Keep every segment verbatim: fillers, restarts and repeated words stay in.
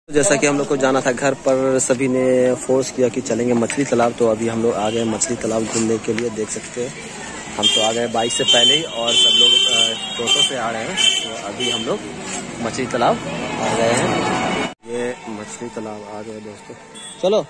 जैसा कि हम लोग को जाना था घर पर, सभी ने फोर्स किया कि चलेंगे मछली तालाब। तो अभी हम लोग आ गए मछली तालाब घूमने के लिए। देख सकते हैं हम तो आ गए बाइक से पहले ही और सब लोग टोटो से आ रहे हैं। तो अभी हम लोग मछली तालाब आ गए हैं। ये मछली तालाब आ गए दोस्तों, चलो।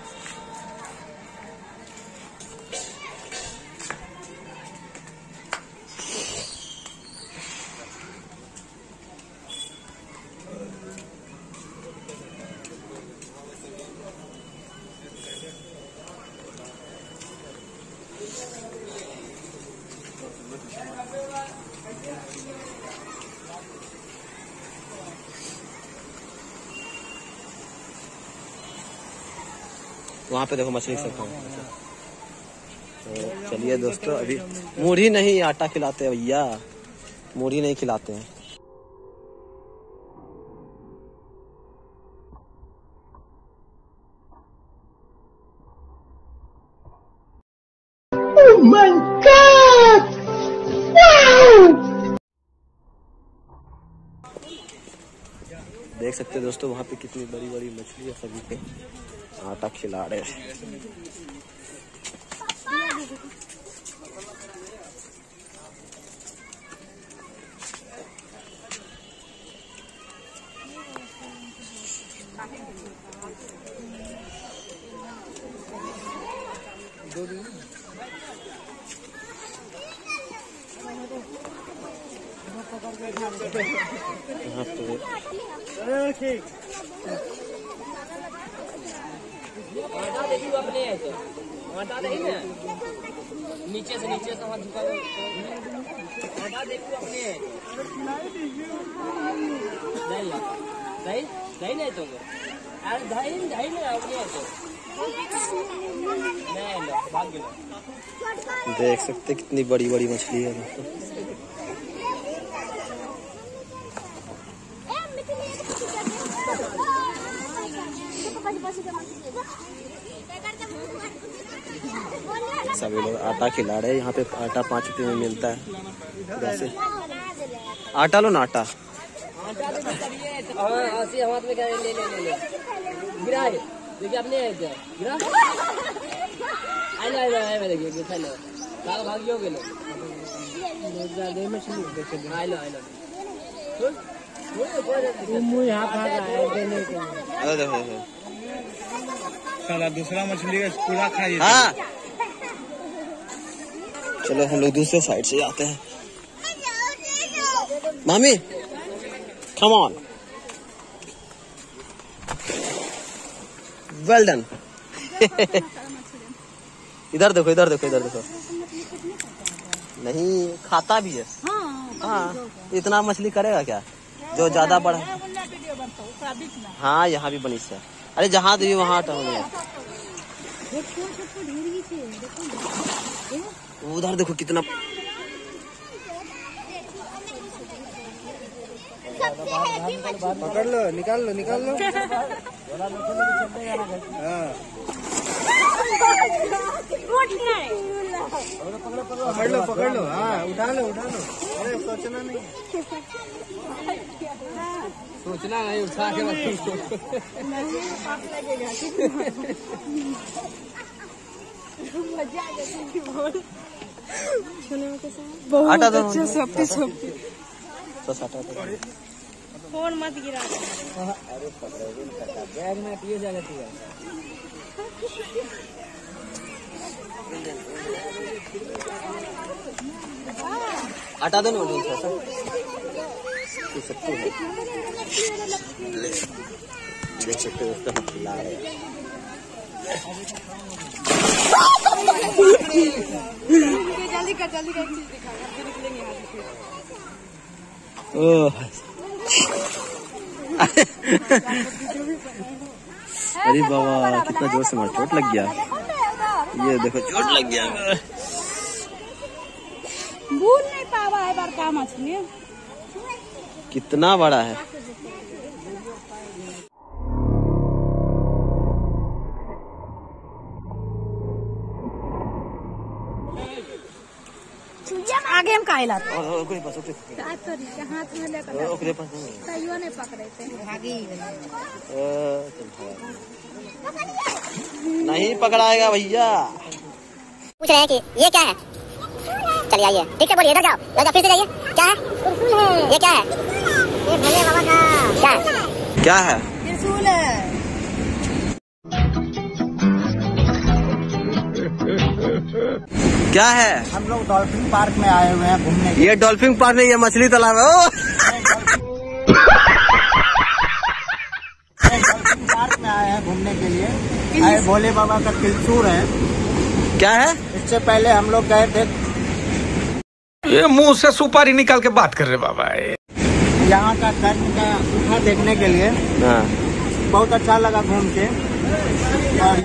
वहाँ पे देखो मछली सब है। तो चलिए दोस्तों, अभी मुरही नहीं आटा खिलाते हैं भैया, मुरही नहीं खिलाते हैं। Oh my God! Wow! देख सकते हैं दोस्तों वहाँ पे कितनी बड़ी बड़ी मछली है, सभी पे आटा खिला रहे हैं। आटा नहीं ना, नीचे से नीचे से हाथ झुका दो। आटा देखो अपने नहीं नहीं नहीं नहीं तो अरे धाई धाई नहीं अपने तो नहीं लो भाग गया। देख सकते कितनी बड़ी बड़ी मछली है दोस्तों। सभी लोग आटा खिला रहे हैं। यहाँ पे आटा पाँच रुपये में मिलता है। वैसे आटा लो ना, आटा हाथ में ले ले ले ले गिरा है, देखिए अपने गिरा आई लो आई लो देखिए खा लो, भाग भागियो के लो दे मछली आई लो आई लो वो मुंह यहाँ भाग रहा है देने के लिए। अरे देखो देखो साला दूसरा मछली का पूरा खा लिया। हाँ चलो हम लोग दूसरे साइड से आते हैं। मामी कम ऑन, वेल डन। इधर देखो इधर देखो इधर देखो, नहीं खाता भी है। हाँ इतना मछली करेगा क्या, जो ज्यादा बड़ा। हाँ यहाँ भी बनी से, अरे जहाँ भी वहाँ उधर देखो कितना। पकड़ लो, निकाल लो निकाल लो। पकड़ लो पकड़ लो, हाँ उठा लो उठा लो। अरे सोचना नहीं, सोचना नहीं, उठा के आटा दो, फोन मत गिरा। अरे बैग में पिए जा जाती है। आटा दो ना थोड़ा सा, सत्तू है। देख सकते हो उसका खिला रहे हैं। जल्दी कर जल्दी कर, चीज दिखा निकलेंगे यहाँ से। अरे बाबा कितना जोर से मार, चोट लग गया। ये देखो चोट लग गया। भूल नहीं पावा है बार का मछली कितना बड़ा है। आगे हम काहे लाते और ओकरे पास ओकरे हाथ में लेकर ओकरे पास नहीं पकड़े थे। अ नहीं पकड़ाएगा भैया। पूछ रहे हैं कि ये क्या है। चलिए आइए, ठीक से बोलिए, इधर जाओ, इधर फिर से जाइए। क्या है? त्रिशूल है। ये क्या है? ये भोले बाबा का। क्या है? क्या है? त्रिशूल है। क्या है? हम लोग डॉल्फिन पार्क में आए हुए हैं घूमने। ये डॉल्फिन पार्क नहीं, ये मछली तालाब है। ओ! डॉल्फिन पार्क में आए हैं घूमने के लिए। आए भोले बाबा का त्रिशूल है। क्या है? इससे पहले हम लोग गए थे। ये मुंह से सुपारी निकाल के बात कर रहे बाबा। यहाँ का धर्म का सूखा देखने के लिए हाँ। बहुत अच्छा लगा घूम के। और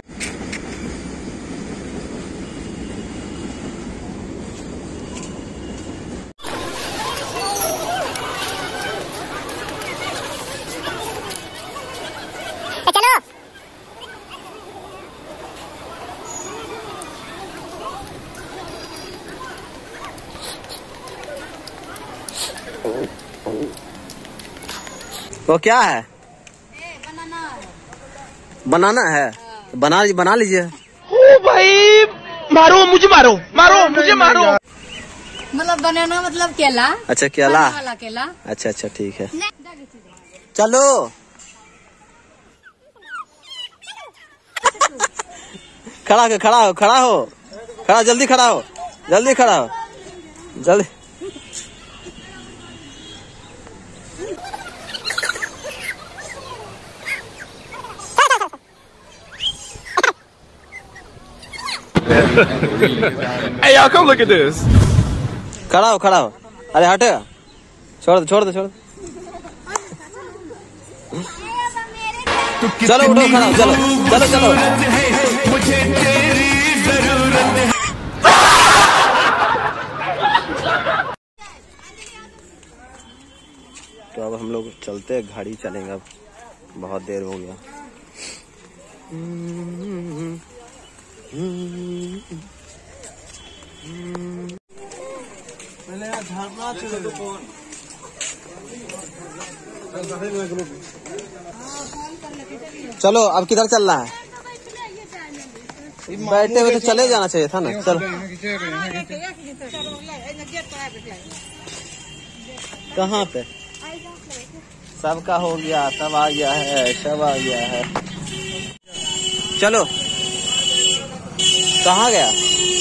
चलो वो क्या है? बनाना है। बनाना है। बना बना लीजिए। ओ भाई मारो मुझे, मारो मारो मुझे, मारो। मतलब बनाना मतलब केला। अच्छा केला। खाने वाला केला। अच्छा अच्छा ठीक है। चलो खड़ा हो, खड़ा हो, खड़ा हो, खड़ा, जल्दी खड़ा हो, जल्दी खड़ा हो, जल्दी। Hey y'all, come look at this. खड़ा हो, खड़ा हो। अरे हटेगा, छोड़ दो, छोड़ दो, छोड़ दो। चलो उठो, खड़ा हो, चलो चलो चलो। तो अब हम लोग चलते हैं, गाड़ी चलेंगे, अब बहुत देर हो गया। चलो अब किधर चलना है? बैठते हुए तो चले जाना चाहिए था ना। चलो कहाँ पे? सबका हो गया, सब आ गया है, सब आ गया है। चलो कहाँ गया?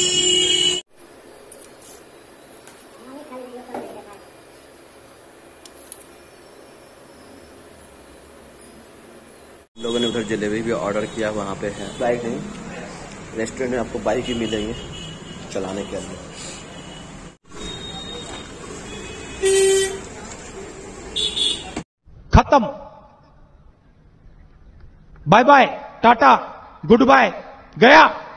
लोगों ने उधर जलेबी भी ऑर्डर किया, वहाँ पे है। बाइक नहीं, रेस्टोरेंट में आपको बाइक ही मिलेंगे चलाने के लिए। खत्म, bye bye, tata, goodbye, गया।